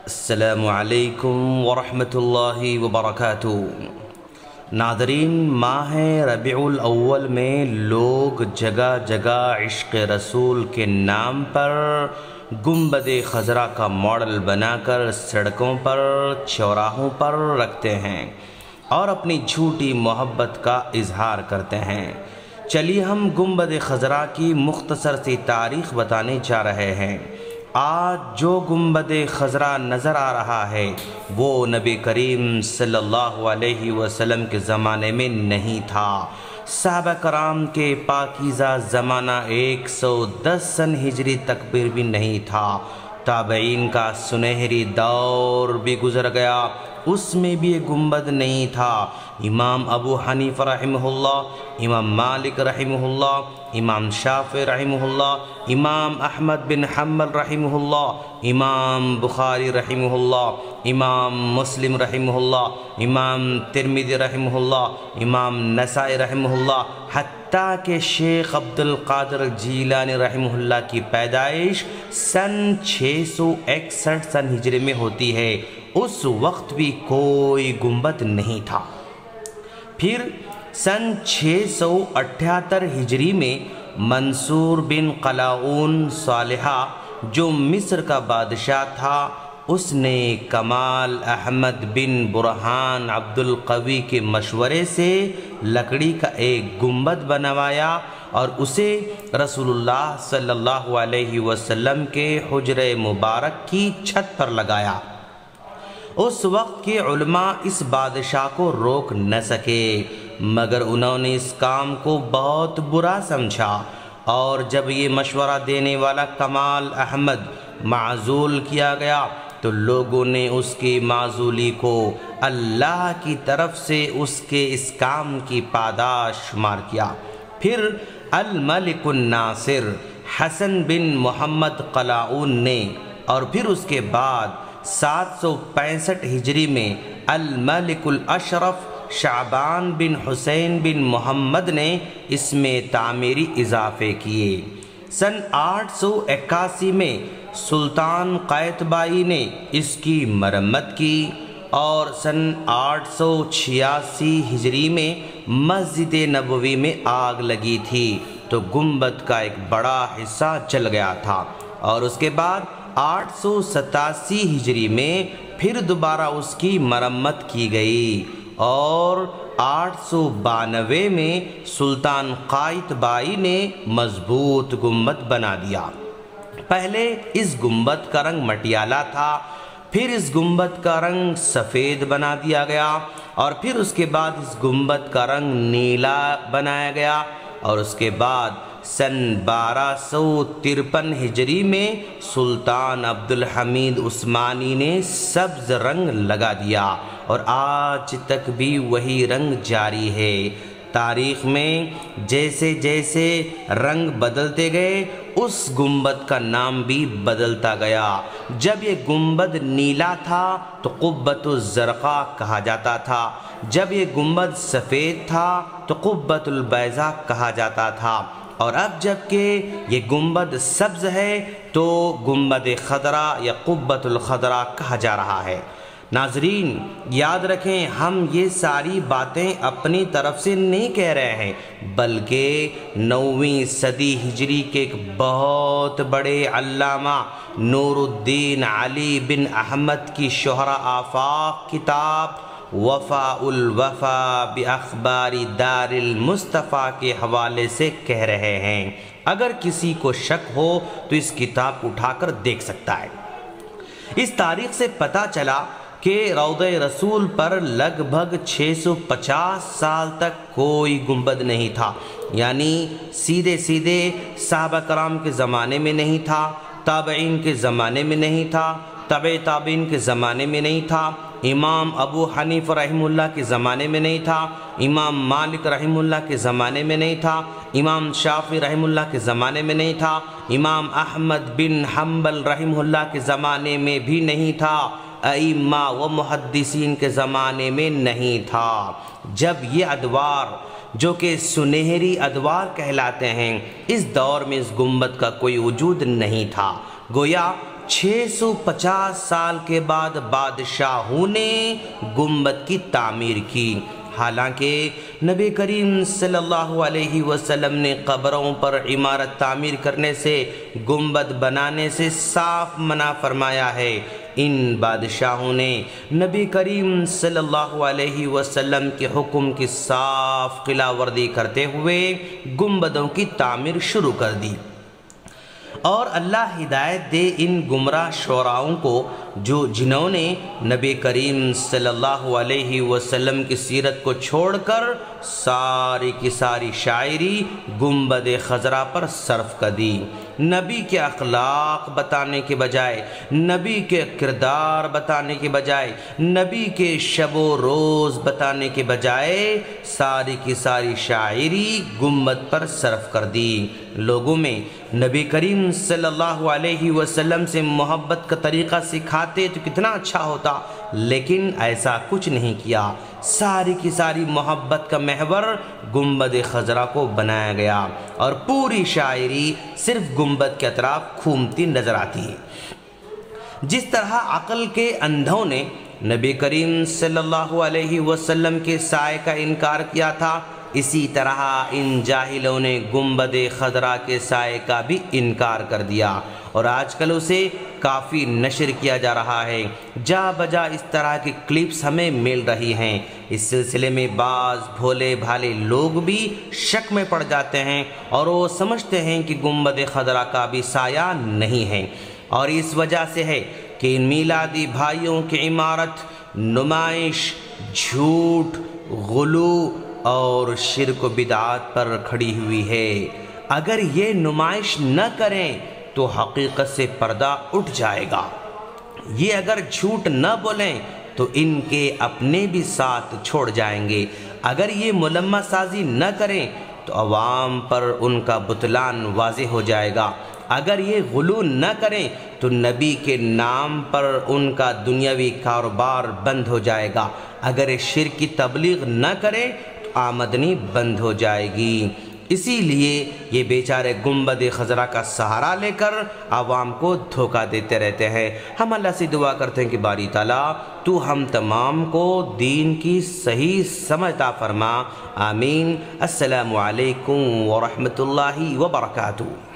السلام علیکم ورحمۃ اللہ وبرکاتہ۔ ناظرین، ماہ ربیع الاول میں لوگ جگہ جگہ عشق رسول کے نام پر گنبد خضرا کا ماڈل بنا کر سڑکوں پر، چوراہوں پر رکھتے ہیں اور اپنی جھوٹی محبت کا اظہار کرتے ہیں۔ چلیے ہم گنبد خضرا کی مختصر سی تاریخ بتانے جا رہے ہیں۔ آج جو گنبد خضرا نظر آ رہا ہے وہ نبی کریم صلی اللہ علیہ وسلم کے زمانے میں نہیں تھا۔ صحابہ کرام کے پاکیزہ زمانہ 110 سن ہجری تک بھی نہیں تھا۔ تابعین کا سنہری دور بھی گزر گیا، اس میں بھی یہ گنبد نہیں تھا۔ امام ابو حنیفہ رحمہ اللہ، امام مالک رحمہ اللہ، امام شافعی رحمہ اللہ، امام احمد بن حنبل رحمہ اللہ، امام بخاری رحمہ اللہ، امام مسلم رحمہ اللہ، امام ترمذی رحمہ اللہ، امام نسائی رحمہ اللہ، حتیٰ کہ شیخ عبد القادر جیلانی رحمہ اللہ کی پیدائش سن 661 سن ہجری میں ہوتی ہے۔ اس وقت بھی کوئی گنبد نہیں تھا۔ پھر سن 678 ہجری میں منصور بن قلاؤن صالحہ جو مصر کا بادشاہ تھا، اس نے کمال احمد بن برہان عبد القوی کے مشورے سے لکڑی کا ایک گنبد بنوایا اور اسے رسول اللہ صلی اللہ علیہ وسلم کے حجرہ مبارک کی چھت پر لگایا۔ اس وقت کے علماء اس بادشاہ کو روک نہ سکے، مگر انہوں نے اس کام کو بہت برا سمجھا، اور جب یہ مشورہ دینے والا کمال احمد معزول کیا گیا تو لوگوں نے اس کی معزولی کو اللہ کی طرف سے اس کے اس کام کی پاداش شمار کیا۔ پھر الملک الناصر حسن بن محمد قلاؤن نے، اور پھر اس کے بعد 765 ہجری میں الملک الاشرف شعبان بن حسین بن محمد نے اس میں تعمیری اضافے کیے۔ سن 881 میں سلطان قائتبائی نے اس کی مرمت کی، اور سن 886 ہجری میں مسجد نبوی میں آگ لگی تھی تو گنبد کا ایک بڑا حصہ جل گیا تھا، اور اس کے بعد 887 ہجری میں پھر دوبارہ اس کی مرمت کی گئی، اور 892 میں سلطان قائتبائی نے مضبوط گنبد بنا دیا۔ پہلے اس گنبد کا رنگ مٹیالہ تھا، پھر اس گنبد کا رنگ سفید بنا دیا گیا، اور پھر اس کے بعد اس گنبد کا رنگ نیلا بنایا گیا، اور اس کے بعد سن 1253 ہجری میں سلطان عبد الحمید عثمانی نے سبز رنگ لگا دیا، اور آج تک بھی وہی رنگ جاری ہے۔ تاریخ میں جیسے جیسے رنگ بدلتے گئے اس گنبد کا نام بھی بدلتا گیا۔ جب یہ گنبد نیلا تھا تو قبۃ الزرقاء کہا جاتا تھا، جب یہ گنبد سفید تھا تو قبۃ البیضاء کہا جاتا تھا، اور اب جب کہ یہ گنبد سبز ہے تو گنبد خضرا یا قبۃ الخضرا کہا جا رہا ہے۔ ناظرین یاد رکھیں، ہم یہ ساری باتیں اپنی طرف سے نہیں کہہ رہے ہیں، بلکہ 9ویں صدی ہجری کے ایک بہت بڑے علامہ نور الدین علی بن احمد کی شہرہ آفاق کتاب وفاء الوفا باخبار دار المصطفیٰ کے حوالے سے کہہ رہے ہیں۔ اگر کسی کو شک ہو تو اس کتاب اٹھا کر دیکھ سکتا ہے۔ اس تاریخ سے پتہ چلا کہ روضہ رسول پر لگ بھگ 650 سال تک کوئی گنبد نہیں تھا، یعنی سیدھے سیدھے صحابہ کرام کے زمانے میں نہیں تھا، تابعین کے زمانے میں نہیں تھا، تبع تابعین کے زمانے میں نہیں تھا، امام ابو حنیفہ رحمہ اللہ کے زمانے میں نہیں تھا، امام مالک رحمہ اللہ کے زمانے میں نہیں تھا، امام شافعی رحمہ اللہ کے زمانے میں نہیں تھا، امام احمد بن حنبل رحمہ اللہ کے زمانے میں بھی نہیں تھا، ائمہ و محدثین کے زمانے میں نہیں تھا۔ جب یہ ادوار جو کہ سنہری ادوار کہلاتے ہیں، اس دور میں اس گنبد کا کوئی وجود نہیں تھا۔ گویا 650 سال کے بعد بادشاہوں نے گنبد کی تعمیر کی۔ حالانکہ نبی کریم صلی اللہ علیہ وسلم نے قبروں پر عمارت تعمیر کرنے سے، گنبد بنانے سے صاف منع فرمایا ہے۔ ان بادشاہوں نے نبی کریم صلی اللہ علیہ وسلم کے حکم کی صاف خلاف ورزی کرتے ہوئے گنبدوں کی تعمیر شروع کر دی۔ اور اللہ ہدایت دے ان گمراہ شعراؤں کو جنہوں نے نبی کریم صلی اللہ علیہ وسلم کی سیرت کو چھوڑ کر ساری کی ساری شاعری گنبد خضرا پر صرف کر دی۔ نبی کے اخلاق بتانے کے بجائے، نبی کے کردار بتانے کے بجائے، نبی کے شب و روز بتانے کے بجائے ساری کی ساری شاعری گنبد پر صرف کر دی۔ لوگوں میں نبی کریم صلی اللہ علیہ وسلم سے محبت کا طریقہ سکھاتے تو کتنا اچھا ہوتا، لیکن ایسا کچھ نہیں کیا۔ ساری کی ساری محبت کا محور گنبد خضرا کو بنایا گیا اور پوری شاعری صرف گنبد کے اطراف گھومتی نظر آتی ہے۔ جس طرح عقل کے اندھوں نے نبی کریم صلی اللہ علیہ وسلم کے سائے کا انکار کیا تھا، اسی طرح ان جاہلوں نے گنبد خضرا کے سائے کا بھی انکار کر دیا، اور آج کل اسے کافی نشر کیا جا رہا ہے۔ جا بجا اس طرح کی کلپس ہمیں مل رہی ہیں۔ اس سلسلے میں بعض بھولے بھالے لوگ بھی شک میں پڑ جاتے ہیں اور وہ سمجھتے ہیں کہ گنبد خضرا کا بھی سایہ نہیں ہے، اور اس وجہ سے ہے کہ ان میلادی بھائیوں کی عمارت نمائش، جھوٹ، غلو اور شرک و بدعات پر کھڑی ہوئی ہے۔ اگر یہ نمائش نہ کریں تو حقیقت سے پردہ اٹھ جائے گا۔ یہ اگر جھوٹ نہ بولیں تو ان کے اپنے بھی ساتھ چھوڑ جائیں گے۔ اگر یہ ملمہ سازی نہ کریں تو عوام پر ان کا بطلان واضح ہو جائے گا۔ اگر یہ غلو نہ کریں تو نبی کے نام پر ان کا دنیاوی کاروبار بند ہو جائے گا۔ اگر شرک کی تبلیغ نہ کریں تو آمدنی بند ہو جائے گی۔ اسی لیے یہ بیچارے گنبد خضرا کا سہارا لے کر عوام کو دھوکہ دیتے رہتے ہیں۔ ہم اللہ سے دعا کرتے ہیں کہ باری تعالیٰ تو ہم تمام کو دین کی صحیح سمجھ عطا فرما۔ آمین۔ السلام علیکم ورحمۃ اللہ وبرکاتہ۔